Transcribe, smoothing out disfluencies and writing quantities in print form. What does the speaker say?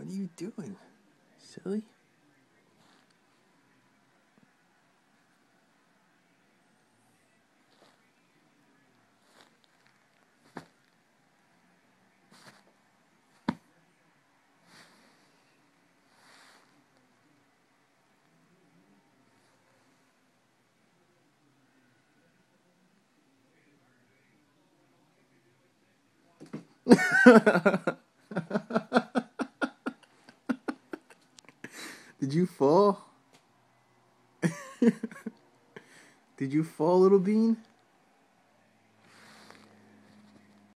are you doing, silly? Did you fall? Did you fall, little bean?